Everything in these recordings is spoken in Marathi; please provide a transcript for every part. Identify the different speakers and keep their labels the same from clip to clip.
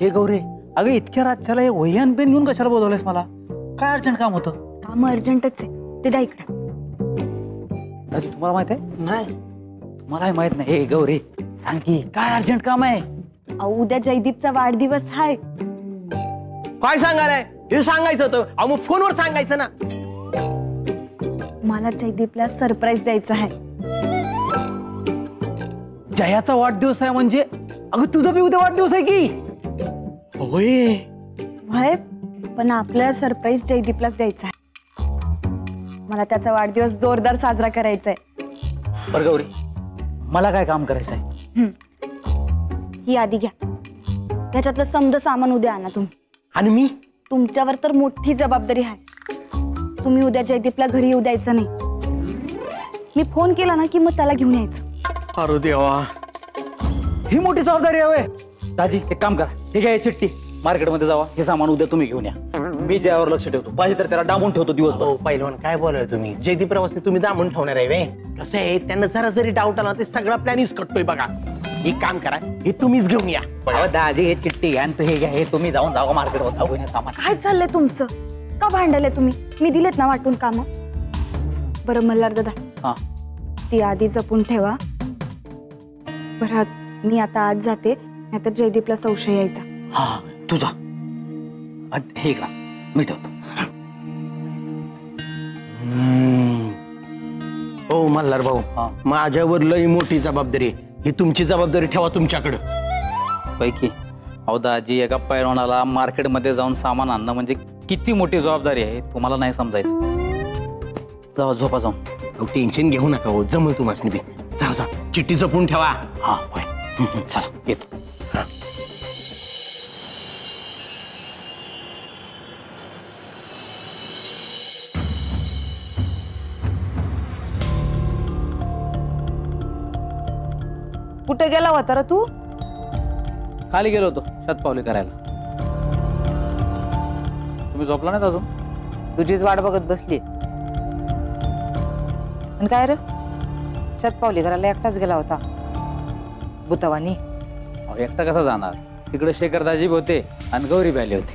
Speaker 1: हे गौरे, अगं इतक्या रातच्याला हे वही आणि पेन घेऊन कशाला बोलवलंयस मला? काय अर्जंट काम होतं?
Speaker 2: काम अर्जंटच आहे, ते द्या इकडे.
Speaker 1: दाजी तुम्हाला माहित आहे?
Speaker 3: नाही.
Speaker 1: तुम्हालाही माहित नाही. हे गौरे सांग की काय अर्जंट काम आहे?
Speaker 2: अहो उद्या जयदीपचा वाढदिवस आहे.
Speaker 3: काय सांगायलाय? हे सांगायचं होतं. अहो मग फोनवर सांगायचं ना.
Speaker 2: मला जयदीपला सरप्राईज द्यायचं आहे.
Speaker 1: जयाचा वाढदिवस आहे म्हणजे? अगं तुझा बी उद्या वाढदिवस आहे की?
Speaker 3: होय.
Speaker 2: व्हय, पण आपल्याला सरप्राईज जयदीपलाच द्यायचा आहे. मला त्याचा वाढदिवस जोरदार साजरा करायचा आहे.
Speaker 1: बरं गौरी, मला काय काम करायचं आहे?
Speaker 2: ही यादी घ्या. त्याच्यातलं समज सामान उद्या आणा तुम्ही.
Speaker 3: आणि मी?
Speaker 2: तुमच्यावर तर मोठी जबाबदारी आहे. तुम्ही उद्या जयदीपला घरी येऊ द्यायचं नाही. मी फोन केला ना की मग त्याला घेऊन यायचं.
Speaker 3: अरे देवा,
Speaker 1: ही मोठी जबाबदारी आहे. दाजी एक काम करा, ठीक आहे चिठ्ठी मार्केटमध्ये जावा, हे सामान उद्या तुम्ही घेऊन या. मी जयावर लक्ष ठेवतो, पाहिजे तर त्याला डांबून ठेवतो दिवसभर.
Speaker 3: पहिलवान काय बोलाय तुम्ही? जयदीप प्रवासी तुम्ही दामून ठेवणार आहे वे? कसं आहे, त्यांना जरा जरी डाऊट आला ते सगळा प्लॅनिंग कटतोय बघा. एक काम करा, हे तुम्हीच घेऊन या.
Speaker 1: दाजी हे चिठ्ठी घ्या आणि हे घ्या, हे तुम्ही जाऊन जावा मार्केटवर घेऊन या सामान.
Speaker 2: काय चाललंय तुमचं? का भांडले तुम्ही? मी दिलेत ना वाटून काम. बरं मल्हार दादा,
Speaker 1: हा
Speaker 2: ती आधी जपून ठेवा. बरं मी आता आज जाते, नाहीतर जयदीपला संशय यायचा.
Speaker 1: हा तुझा हे का मी ठेवतो.
Speaker 3: हो मल्हार भाऊ, माझ्यावर लई मोठी जबाबदारी आहे. ही तुमची जबाबदारी ठेवा तुमच्याकडे.
Speaker 1: पैकी अहो दाजी, एका पैलवानाला मार्केटमध्ये जाऊन सामान आणणं म्हणजे किती मोठी जबाबदारी आहे तुम्हाला नाही समजायचं. जावा झोपा जाऊन.
Speaker 3: टेन्शन घेऊ नका हो, जमल तुम्हाला बी. जा जा, चिठ्ठी जपून ठेवा.
Speaker 1: हा होय. चला येतो.
Speaker 4: कुठे गेला होता रे तू?
Speaker 1: खाली गेलो होतो शतपावली करायला. तुम्ही झोपला नाहीत अजून?
Speaker 4: तुझीच वाट बघत बसली. आणि काय रे, शतपावली करायला एकटाच गेला होता बुतावानी?
Speaker 1: एकटा कसा जाणार? तिकडे शेखर दाजी होते आणि गौरी आली होती.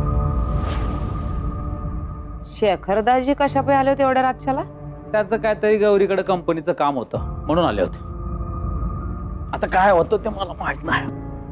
Speaker 4: शेखर दाजी कशा पे आले होते एवढ्या रातच्याला?
Speaker 1: त्याचं काहीतरी गौरीकडे कंपनीचं काम होतं म्हणून आले होते. आता काय होतं ते मला माहित नाही.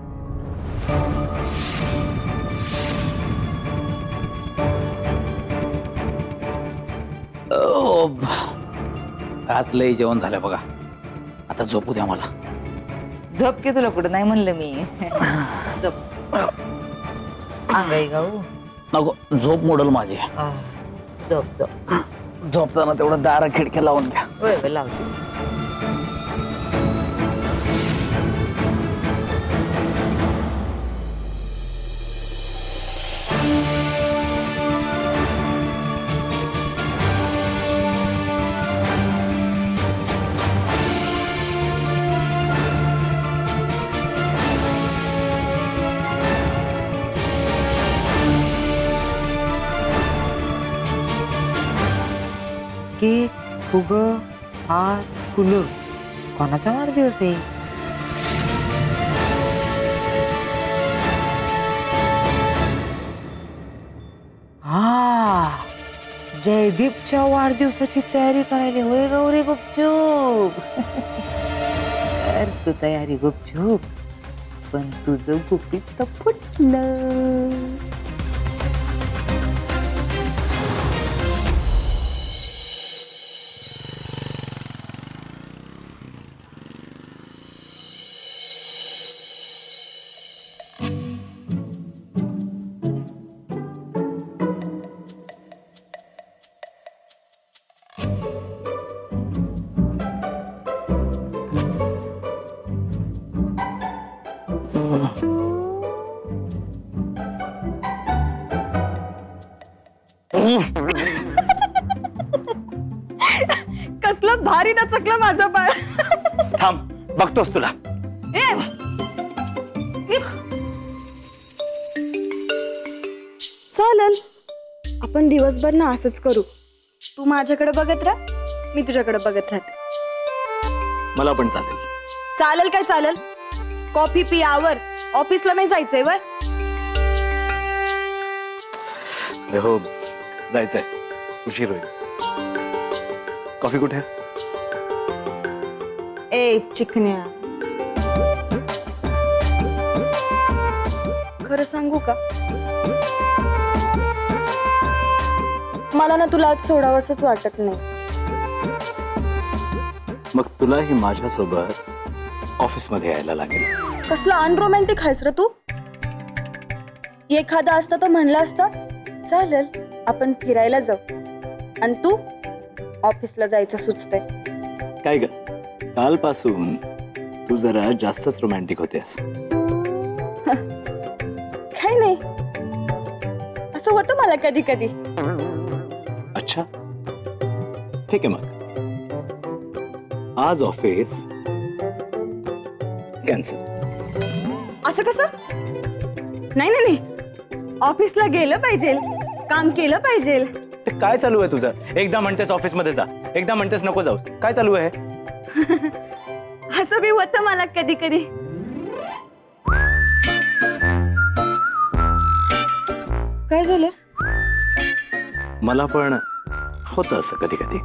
Speaker 1: आज लय जेवण झालं बघा, आता झोपू द्या मला.
Speaker 4: झोप की तुला कुठं नाही म्हणलं मी. झोप. अंगाई गाऊ
Speaker 1: नको, झोप मोडल माझी.
Speaker 4: झोप झोप.
Speaker 1: झोपताना तेवढं दार खिडक्या लावून घ्या.
Speaker 4: होय लावतो. केक, फुगं, हार, फुलं. कोणाचा वाढदिवस आहे? हा, जयदीपच्या वाढदिवसाची तयारी करायला होय गौरी गुपचूप. कर तू तयारी गुपचूप, पण तुझं गुपित फुटलं.
Speaker 2: कसलं भारी नचकलं माझं बाळ.
Speaker 3: थांब, बघतोस तुला.
Speaker 2: चालेल, आपण दिवसभर ना असंच करू. तू माझ्याकडे बघत राह, मी तुझ्याकडे बघत राहते.
Speaker 3: मला पण चालेल.
Speaker 2: चालेल काय चालेल? कॉफी पियावर ऑफिसला नाही जायचंय वय?
Speaker 5: अरे हो, जायचंय, उशीर होईल. कॉफी कुठे?
Speaker 2: ए चिकन्या, खरं सांगू का, मला ना तुला आज सोडावंसच वाटत नाही.
Speaker 5: मग तुलाही माझ्यासोबत ऑफिसमध्ये यायला लागेल.
Speaker 2: कसलं अनरोमॅन्टिक आहेस रे तू. एखादा असता तर म्हणलं असतं चालेल आपण फिरायला जाऊ, आणि तू ऑफिसला जायचं सुचतंय.
Speaker 5: काय ग, कालपासून तू जरा जास्तच रोमॅन्टिक होतेस.
Speaker 2: काय नाही, असं होतं मला कधी कधी.
Speaker 5: अच्छा, ठीक आहे. मग आज ऑफिस कॅन्सल.
Speaker 2: असं कसं? नाही नाही नाही, ऑफिसला गेलं पाहिजे, काम केलं पाहिजे.
Speaker 6: काय चालू आहे तुझं? एकदा म्हणतेस ऑफिस मध्ये जा, एकदा म्हणतेस नको जाऊस. काय चालू आहे?
Speaker 2: असं बी होतं मला कधी कधी. काय झालं?
Speaker 5: मला पण होतं असं कधी कधी.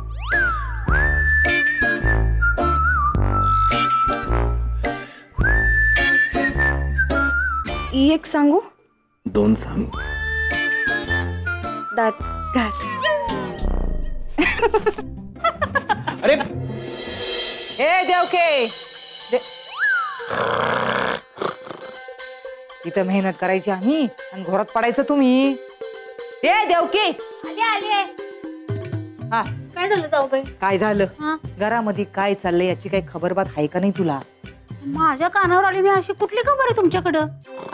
Speaker 2: एक सांगू?
Speaker 5: दोन सांग.
Speaker 2: दात घास.
Speaker 6: अरे
Speaker 4: ए देवके, इथं मेहनत करायची आम्ही आणि घोरात पडायचं तुम्ही. ए देवके,
Speaker 7: आले.
Speaker 4: हा
Speaker 7: काय झालं जाऊबाई?
Speaker 4: काय झालं?
Speaker 7: हा?
Speaker 4: घरामध्ये काय चाललंय याची काही खबरबात आहे का नाही तुला?
Speaker 7: माझ्या कानावर आली नाही अशी कुठली खबर आहे तुमच्याकडं?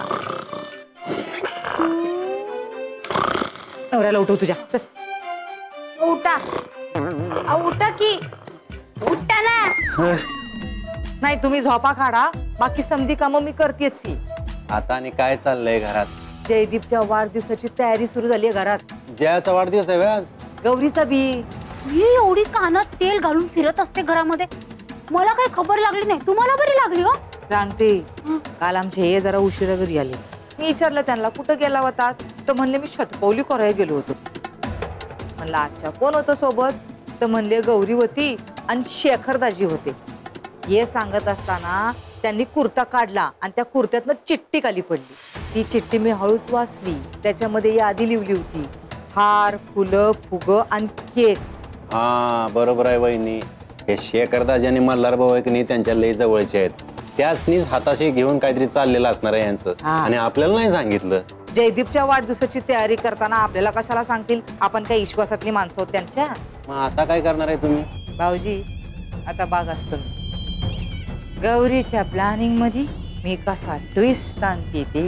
Speaker 4: नवऱ्याला उठव तुझ्या. चल.
Speaker 7: उठा उठा की उठा ना.
Speaker 4: नाही तुम्ही झोपा काढा, बाकी समधी कामं मी करतेच.
Speaker 8: आता आणि काय चाललंय घरात?
Speaker 4: जयदीपच्या वाढदिवसाची तयारी सुरू झाली आहे घरात.
Speaker 8: जयाचा वाढदिवस आहे आज.
Speaker 4: गौरीचा बी.
Speaker 7: मी एवढी कानात तेल घालून फिरत असते घरामध्ये, मला काही खबर लागली नाही, तुम्हाला बरी लागली हो?
Speaker 4: सांगते, काल आमचे हे जरा उशिरा घरी आले. मी विचारलं त्यांना कुठं गेला होता, तर म्हणले मी शतपावली करायला गेलो होतो. म्हणलं आजच्या कोण होतं सोबत, तर म्हणले गौरी होती आणि शेखरदाजी होते. हे सांगत असताना त्यांनी कुर्ता काढला आणि त्या कुर्त्यातनं चिठ्ठी खाली पडली. ती चिठ्ठी मी हळूच वाचली, त्याच्यामध्ये यादी लिहिली होती, हार, फुलं, फुगं आणि केक.
Speaker 8: हा बरोबर आहे वहिनी. हे शेखरदाजी आणि मल्हार भाऊ आहे की नाही, त्यांच्या लई जवळचे आहेत. त्याच हाताशी घेऊन काहीतरी चाललेलं असणार आहे यांचं, आणि आपल्याला नाही सांगितलं.
Speaker 4: जयदीपच्या वाढदिवसाची तयारी करताना आपल्याला कशाला सांगतील? आपण काही विश्वासातली माणसं आहोत त्यांच्या.
Speaker 8: मग आता काय करणार आहे तुम्ही?
Speaker 4: भाऊजी आता बाग असतो, गौरीच्या प्लॅनिंग मध्ये मी कसा ट्विस्ट आणते ते.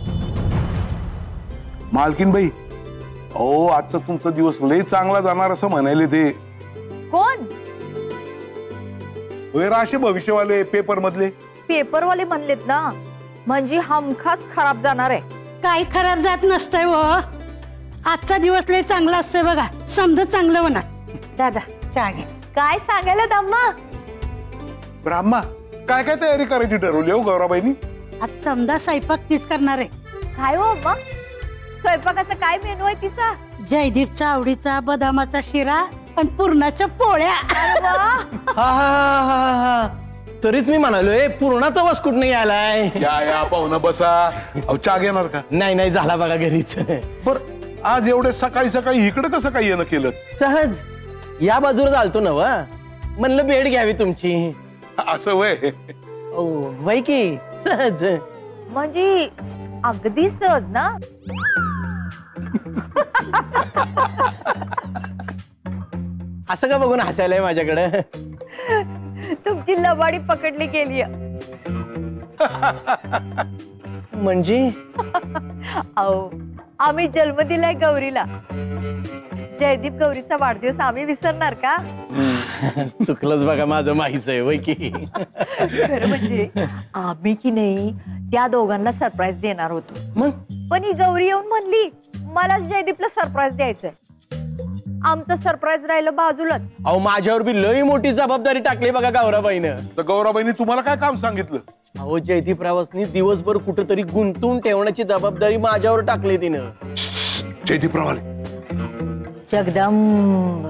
Speaker 9: मालकीन बाई, अहो आजचा तुमचा दिवस लय चांगला जाणार असं म्हणाले ते.
Speaker 10: कोण?
Speaker 9: असे भविष्यवाले पेपर मधले.
Speaker 10: पेपरवाले म्हणलेत ना, म्हणजे हमखास खराब जाणार आहे.
Speaker 11: काही खराब जात नसतंय व. आजचा दिवस लय चांगला असतोय बघा, समजा चांगलं म्हणा. दादा चहा घे.
Speaker 10: काय सांगायला दम्मा?
Speaker 9: ब्राह्मा, काय काय तयारी करायची ठरवली हो गौराबाईंनी?
Speaker 11: आज समजा स्वयंपाक तीच करणार आहे.
Speaker 10: काय हो अम्मा, स्वयंपाकाचा काय मेनू आहे तिचा?
Speaker 11: जयदीपच्या आवडीचा बदामाचा शिरा आणि पुरणाच्या पोळ्या.
Speaker 3: तरीच मी म्हणालोय पूर्णाचा वस कुठं नाही आलाय.
Speaker 9: या पाहुणा बसा. अहो चहा घेणार का?
Speaker 3: नाही झाला बघा घरीच.
Speaker 9: बर आज एवढे सकाळी सकाळी इकडे कसं काय येणं केलं?
Speaker 3: सहज या बाजूला चालतो ना व, म्हणलं भेट घ्यावी तुमची.
Speaker 9: असं वय?
Speaker 3: वय की सहज.
Speaker 10: म्हणजे अगदी सहज ना?
Speaker 3: असं का बघून हसायलाय माझ्याकडे?
Speaker 10: तुमची लबाडी पकडली गेली.
Speaker 3: म्हणजे
Speaker 10: अहो आम्ही जन्म दिलाय गौरीला. जयदीप गौरीचा वाढदिवस आम्ही विसरणार का?
Speaker 3: चुकलंच बघा माझं माहीच आहे. वय की
Speaker 10: खरं म्हणजे आम्ही की नाही त्या दोघांना सरप्राईज देणार होतो,
Speaker 3: मग
Speaker 10: पण ही गौरी येऊन म्हणली मला जयदीपला सरप्राईज द्यायचंय. आमचं सरप्राईज राहिलं बाजूलाच.
Speaker 3: अहो माझ्यावर बी लई मोठी जबाबदारी टाकली बघा गौराबाईनं.
Speaker 9: तर गौराबाईंनी तुम्हाला काय काम सांगितलं?
Speaker 3: अहो जयदीप रावसनी दिवसभर कुठेतरी गुंतवून ठेवण्याची जबाबदारी माझ्यावर टाकली तिनं.
Speaker 9: जयदीपराव
Speaker 10: जगदंब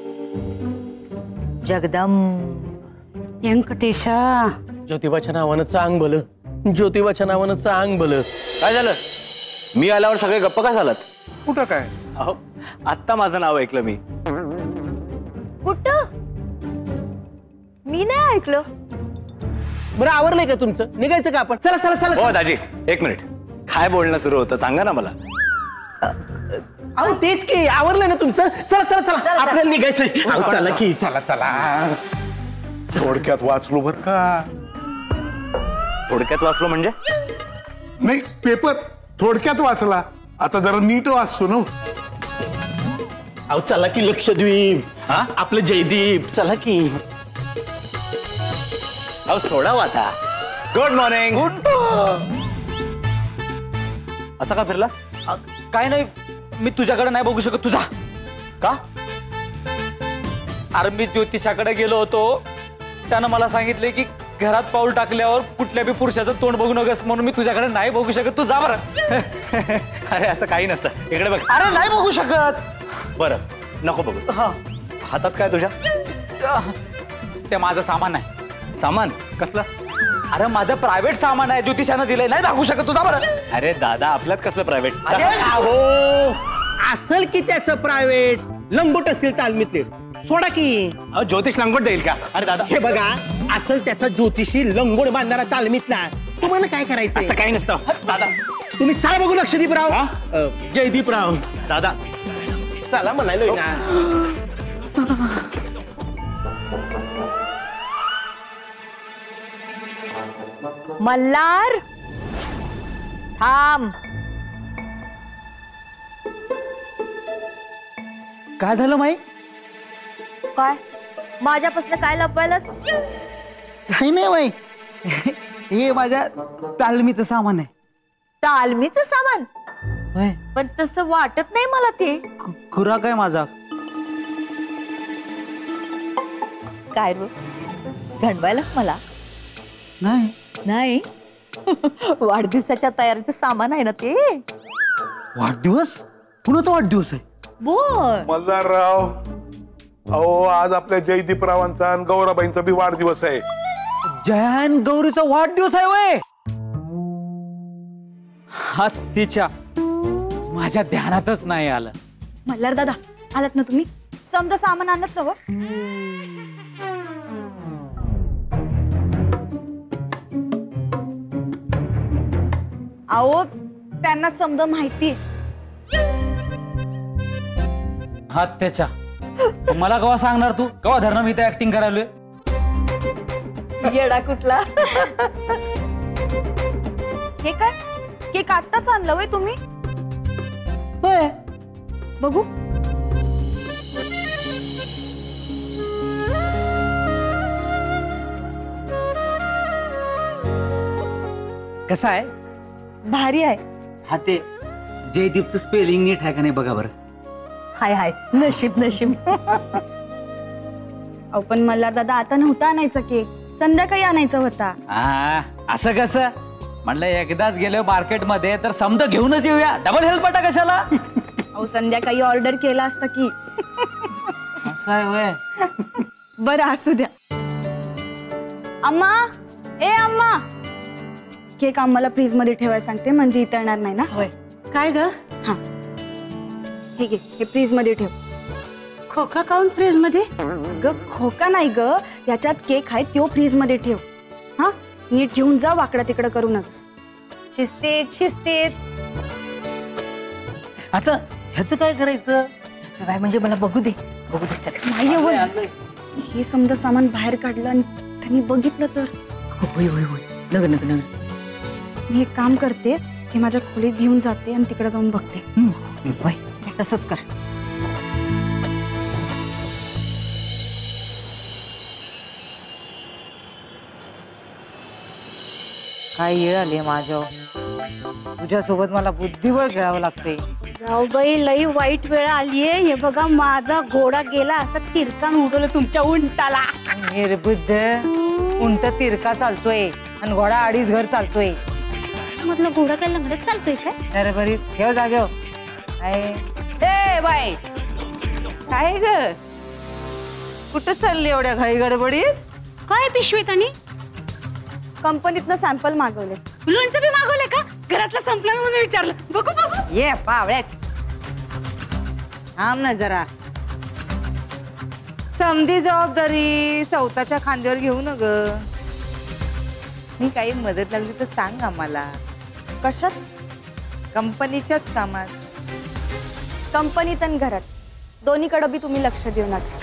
Speaker 10: जगदंब.
Speaker 11: व्यंकटेशा,
Speaker 3: ज्योतिबाच्या नावानं चांग भलं, ज्योतिबाच्या नावानं चांग भलं.
Speaker 6: काय झालं? मी आल्यावर सगळे गप्प का झालात?
Speaker 9: कुठं काय?
Speaker 6: अहो आत्ता माझं नाव ऐकलं मी.
Speaker 10: कुठं? मी नाही ऐकलं.
Speaker 3: बरं आवरलंय का तुमचं? निघायचं का आपण? चला चला चला.
Speaker 6: हो दाजी, एक मिनिट. काय बोलणं सुरू होतं सांगा ना मला.
Speaker 3: अहो तेच की, आवरलंय ना तुमचं? चला चला चला, आपल्याला निघायचंय. अहो, चला की, चला चला.
Speaker 9: थोडक्यात वाचलो बर का.
Speaker 6: थोडक्यात वाचलो म्हणजे?
Speaker 9: नाही, पेपर थोडक्यात वाचला. आता जरा नीट वाचतो ना.
Speaker 3: अहो चला की लक्षद्वीप. हा आपलं जयदीप. चला की.
Speaker 6: अहो सोडावा आता. Good morning. असा का फिरलास?
Speaker 1: काय नाही, मी तुझ्याकडे नाही बघू शकत. तुझा
Speaker 6: का?
Speaker 1: अरे मी ज्योतिषाकडे गेलो होतो, त्यानं मला सांगितले की घरात पाऊल टाकल्यावर कुठल्या बी पुरुषाचं तोंड बघू नकोस, म्हणून मी तुझ्याकडे नाही बघू शकत. तू जा बरं.
Speaker 6: अरे असं काही नसतं. इकडे बघ.
Speaker 1: अरे नाही बघू शकत.
Speaker 6: बरं नको बघू.
Speaker 1: हा,
Speaker 6: हातात काय तुझ्या?
Speaker 1: ते माझं सामान आहे.
Speaker 6: सामान कसलं?
Speaker 1: अरे माझं प्रायव्हेट सामान आहे, ज्योतिषानं दिलंय. नाही दाखवू शकत. तुझा बरं.
Speaker 6: अरे दादा आपल्यात कसलं प्रायव्हेट?
Speaker 3: अहो असल की त्याचं प्रायव्हेट. लंगोट असतील तालमीतले. सोडा की.
Speaker 6: ज्योतिष लंगोट देईल का? अरे दादा
Speaker 3: हे बघा, असल त्याचा ज्योतिषी लंगोट बांधणारा तालमीतला. तुम्हाला काय करायचं?
Speaker 6: असं काही नसतं दादा.
Speaker 3: तुम्ही चला बघू लक्षदीपराव. जयदीपराव.
Speaker 6: दादा
Speaker 3: चला म्हणायलोय ना.
Speaker 10: मल्हार थांब.
Speaker 1: काय झालं माई?
Speaker 10: काय माझ्यापासून काय लपवायलास?
Speaker 1: काही नाही माई. हे माझ्या तालमीचं सामान आहे.
Speaker 10: तालमीचं सामान?
Speaker 1: होय.
Speaker 10: पण तसं वाटत नाही मला ते.
Speaker 1: खुराक आहे माझा.
Speaker 10: काय रो घडवायलाच मला?
Speaker 1: नाही
Speaker 10: नाही. वाढदिवसाच्या तयारीचं सामान आहे ना ते.
Speaker 1: वाढदिवस? कुणाचा वाढदिवस आहे?
Speaker 10: बोल.
Speaker 9: मल्हारराव, अहो आज आपल्या जयदीपरावांचा आणि गौराबाईंचा बी वाढदिवस आहे.
Speaker 1: जयन गौरीचा वाढदिवस आहे वय. हत्तीच्या, माझ्या ध्यानातच नाही आलं.
Speaker 2: मल्हार दादा आलात ना तुम्ही? समजा सामान आणत ना. अहो त्यांना समजा माहिती.
Speaker 1: हत्तीच्या, मला कवा सांगणार तू? कवा धरणं मी इथे ऍक्टिंग करायलोय?
Speaker 10: येडा कुठला.
Speaker 2: हे काय केक आत्ताच आणलं वय तुम्ही?
Speaker 1: होय.
Speaker 2: बघू.
Speaker 1: कसा आहे?
Speaker 2: भारी आहे.
Speaker 1: हा ते जयदीपचं स्पेलिंग नीट आहे का नाही बघा बरं.
Speaker 10: हाय हाय नशीब नशीब.
Speaker 2: अहो पण मल्हार दादा आता नव्हता आणायचा केक, संध्याकाळी आणायचा होता.
Speaker 1: असं कसं? म्हणलं एकदाच गेलो मार्केटमध्ये तर समजा घेऊनच येऊया. डबल हेल्पटा कशाला?
Speaker 2: अहो संध्याकाळी ऑर्डर केला असता की.
Speaker 1: असं आहे होय.
Speaker 2: बरं असू द्या. अम्मा, ए अम्मा, केक आम्हाला फ्रीज मध्ये ठेवायला सांगते, म्हणजे इतरणार नाही ना.
Speaker 11: होय. काय ग?
Speaker 2: हा ठीक आहे, हे फ्रीज मध्ये ठेव.
Speaker 11: खोका काऊन फ्रीज मध्ये?
Speaker 2: ग खोका नाही ग, याच्यात केक आहे तो फ्रीज मध्ये ठेव. हा नीट घेऊन जा, वाकडा तिकडं करू नकोस.
Speaker 10: शिस्तीत शिस्तीत.
Speaker 1: आता ह्याचं काय करायचं?
Speaker 10: काय म्हणजे मला बघू दे बघू दे.
Speaker 2: नाही हो, हे समजा सामान बाहेर काढलं आणि त्यांनी बघितलं तर.
Speaker 10: होय होय होय. नगर नगर नगर.
Speaker 2: मी एक काम करते, हे माझ्या खोलीत घेऊन जाते आणि तिकडे जाऊन बघते.
Speaker 10: होय तसंच कर.
Speaker 4: काय येळ आली माझ्या. तुझ्यासोबत मला बुद्धिबळ खेळावं लागतंय.
Speaker 7: जाऊबाई लई वाईट वेळ आलीये. हे बघा माझा घोडा गेला, असा तिरकान उडवलं तुमच्या उंटाला.
Speaker 4: निर्बुद्ध. उंट तिरका चालतोय आणि घोडा 2.5 घर चालतोय.
Speaker 7: म्हटलं घोडा काय लंगडत चालतोय काय?
Speaker 4: अरे बरी ठेव जागेव. ए बाई काय ग कुठं चालली एवढ्या घाई गडबडीत?
Speaker 7: काय पिशवीत आणि
Speaker 2: कंपनीतनं सॅम्पल मागवले.
Speaker 7: लोणचं बी मागवलंय का? घरातलं संपलं म्हणून विचारलं. बघू बघू.
Speaker 4: ये पावळ्यात थांब ना जरा. समधी जबाबदारी स्वतःच्या खांद्यावर घेऊ न ग. मी काही मदत लागली तर सांग आम्हाला.
Speaker 2: कशात?
Speaker 4: कंपनीच्याच कामात.
Speaker 2: कंपनीत आणि घरात दोन्हीकडे बी तुम्ही लक्ष देऊ नका.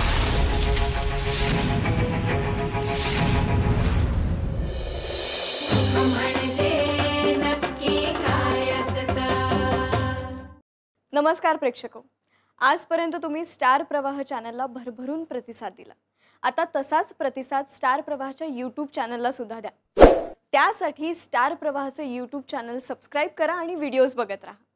Speaker 12: नमस्कार प्रेक्षको, आजपर्यंत तुम्ही स्टार प्रवाह चॅनलला भरभरून प्रतिसाद दिला. आता तसाच प्रतिसाद स्टार प्रवाहच्या यूट्यूब चॅनलला सुद्धा द्या. त्यासाठी स्टार प्रवाहचे यूट्यूब चॅनल सबस्क्राईब करा आणि व्हिडिओज बघत राहा.